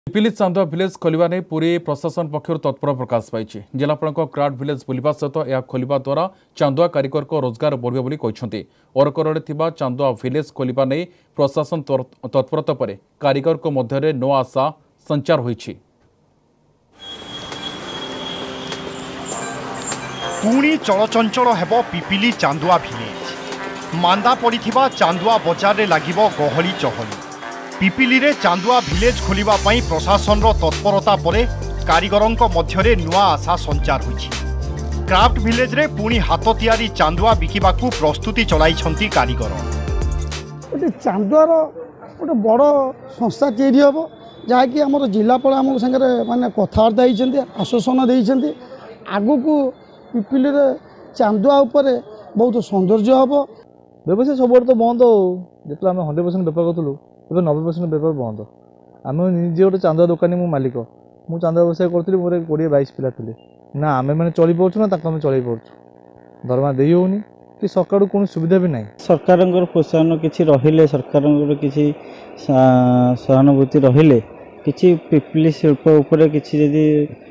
Pipili Chandua village खोलिबा नै पुरी प्रशासन पक्षर तत्पर प्रकाश पाई जिलापाल क्राफ्ट विलेज बुलवा सहित यह खोलिबा द्वारा चांदुआ कारीगर को रोजगार बढ़िबो बोली कहछन्ती। ओरकरडे थिबा चांदुआ विलेज खोलिबा नै प्रशासन तत्परता परे कारीगर को मध्यरे नो आशा संचार होईछि। पुणी चलचंचल हेबो पिपिली चांदुआ विलेज। मांदा पड़िथिबा चांदुआ बजार रे लागिबो गहली चहली। पिपिली रे चांदुआ विलेज खोलिबा पई प्रशासन रो तत्परता परे कारीगरंक मध्यरे नुआ आशा संचार होईछि। क्राफ्ट विलेज रे पुणी हाथ तियारी चांदुआ बिकिबाकू प्रस्तुति चलाइछंती कारीगर। गोटे चांदुआर गोटे बड़ संस्था तैयारी हेबो जहाँकि आम जिलापाल आम सागर माने कथबार्ता होइछंती आश्वासन देइछंती आगुकू पिपिली रे चांदुआ उपरे बहुत सौंदर्य हेबो। व्यवसाय सब तो बंद जिते आम 100% बेपार करूँ ए 90% बेपार बंद। आम निजे गोटे चांदुआ दुकानी मु मालिक मु चांदुआ व्यवसाय करी मोर 20-22 पिला थे ना आम मैंने चली पार्छ ना ताक चल पार्छ दरमा दे होनी कि सरकार कौन सुविधा भी ना सरकार प्रोत्साहन किसी रहिले सरकार किसी सहानुभूति रहिले किसी पिपिली शिल्प उपरे किसी यदि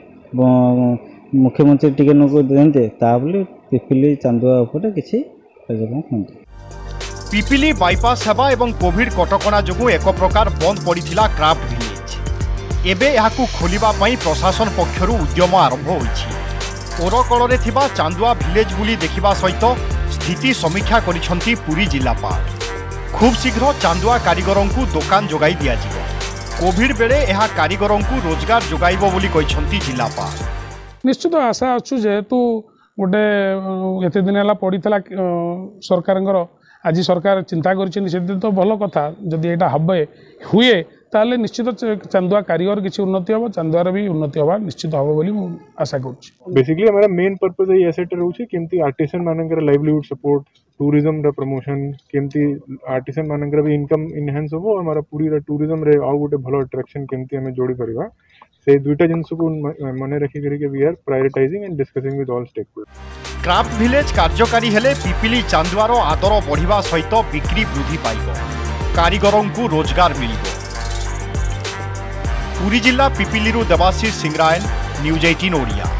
मुख्यमंत्री टिके नको देते ताबले पिपिली चांदुआ उपरे किसी कार्यक्रम होते। पिपिली बाईपास सेवा एवं कोविड कटकणा जोगु एक प्रकार बंद पड़िथिला क्राफ्ट विलेज। एबे याकू खोलिबा पई प्रशासन पक्षरु उद्यम आरंभ होईछि। ओरकल रे थिबा चांदुआ विलेज बुली देखिबा सहित स्थिति समीक्षा करिसंती पुरी जिलापाल। खूब शीघ्र चांदुआ कारीगरंकू दुकान जोगाई दिया जिवो। कोविड बेले यह कारीगरंकू रोजगार जोगाइबो बोली कहिसंती जिलापाल। निश्चित आशा अच्छु जेहेतु गोटे एते दिन है पड़ता सरकार आज सरकार चिंता कर तो भल कथा जदि यहाँ हे हुए ताले निश्चित चांदुआ कारीगर किसी उन्नति हम चांदुआर भी उन्नति हवा निश्चित हम बोली आशा कर। बेसिकली हमारा मेन पर्पज ये एसेट रोचे केमती आर्टिसन मानकर लाइवलीहुड सपोर्ट टूरिज्म रा प्रमोशन केमती आर्टिसन मानकर भी इनकम इनहांस हो हमारा पूरी टूरिज्म रे आउ गोटे भलो अट्रैक्शन केमती हमें जोड़ी परिबा से दुईटा जिनस को मन रखी करके we are prioritising and discussing with all stakeholders. Craft village कार्यकारी हेले पिपिली चांदुआर आदर बढ़िबा सहित बिक्री वृद्धि पाइबो कारीगरंकू रोजगार मिलिबो। पुरी जिला पिपिली देवाशीष सिंगरायन न्यूज 18 ओडिया।